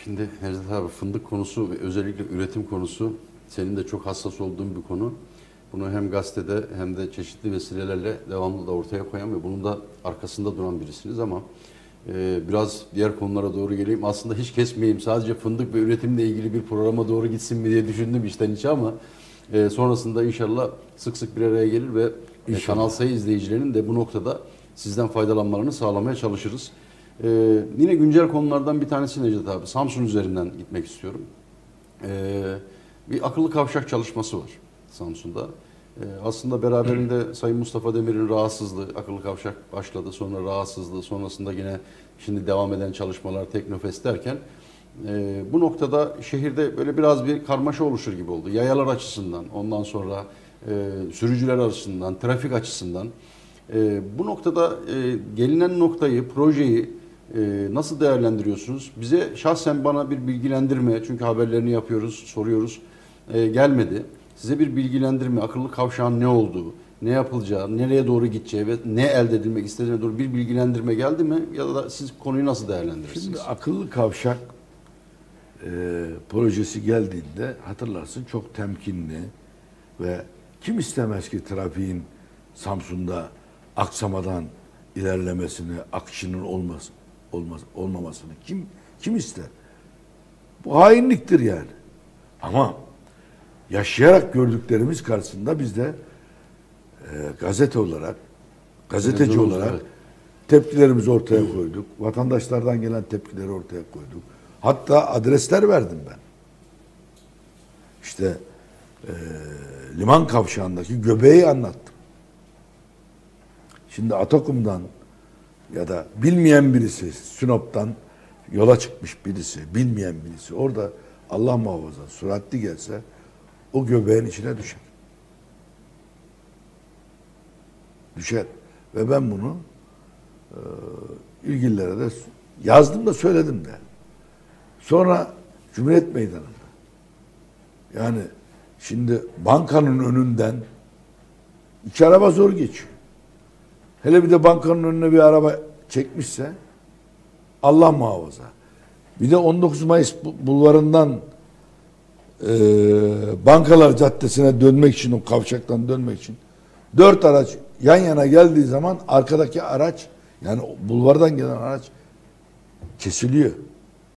Şimdi Necdet abi, fındık konusu ve özellikle üretim konusu senin de çok hassas olduğun bir konu. Bunu hem gazetede hem de çeşitli vesilelerle devamlı da ortaya koyan ve bunun da arkasında duran birisiniz ama biraz diğer konulara doğru geleyim. Aslında hiç kesmeyeyim, sadece fındık ve üretimle ilgili bir programa doğru gitsin mi diye düşündüm içten içe ama sonrasında inşallah sık sık bir araya gelir ve Kanal Sayı izleyicilerinin de bu noktada sizden faydalanmalarını sağlamaya çalışırız. Yine güncel konulardan bir tanesi Necdet abi. Samsun üzerinden gitmek istiyorum. Bir akıllı kavşak çalışması var Samsun'da. Aslında beraberinde Sayın Mustafa Demir'in rahatsızlığı, akıllı kavşak başladı, sonra rahatsızlığı, sonrasında yine şimdi devam eden çalışmalar, Teknofest derken bu noktada şehirde böyle biraz bir karmaşa oluşur gibi oldu. Yayalar açısından, ondan sonra sürücüler açısından, trafik açısından. Bu noktada gelinen noktayı, projeyi nasıl değerlendiriyorsunuz? Bize şahsen bana bir bilgilendirme, çünkü haberlerini yapıyoruz, soruyoruz, gelmedi. Size bir bilgilendirme, akıllı kavşağın ne olduğu, ne yapılacağı, nereye doğru gideceği ve ne elde edilmek istediğine doğru bir bilgilendirme geldi mi? Ya da siz konuyu nasıl değerlendirirsiniz? Şimdi akıllı kavşak projesi geldiğinde hatırlarsın çok temkinli ve kim istemez ki trafiğin Samsun'da aksamadan ilerlemesini, akışının olmamasını kim ister? Bu hainliktir yani. Ama yaşayarak gördüklerimiz karşısında biz de gazeteci olarak evet, tepkilerimizi ortaya koyduk. Vatandaşlardan gelen tepkileri ortaya koyduk. Hatta adresler verdim ben. İşte liman kavşağındaki göbeği anlattım. Şimdi Atakum'dan ya da bilmeyen birisi, Sinop'tan yola çıkmış birisi, bilmeyen birisi orada Allah muhafaza süratli gelse o göbeğin içine düşer. Düşer. Ve ben bunu ilgililere de yazdım da söyledim de. Sonra Cumhuriyet Meydanı'nda yani şimdi bankanın önünden 2 araba zor geçiyor. Hele bir de bankanın önüne bir araba çekmişse Allah muhafaza. Bir de 19 Mayıs bulvarından Bankalar Caddesi'ne dönmek için, o kavşaktan dönmek için 4 araç yan yana geldiği zaman arkadaki araç, yani bulvardan gelen araç kesiliyor.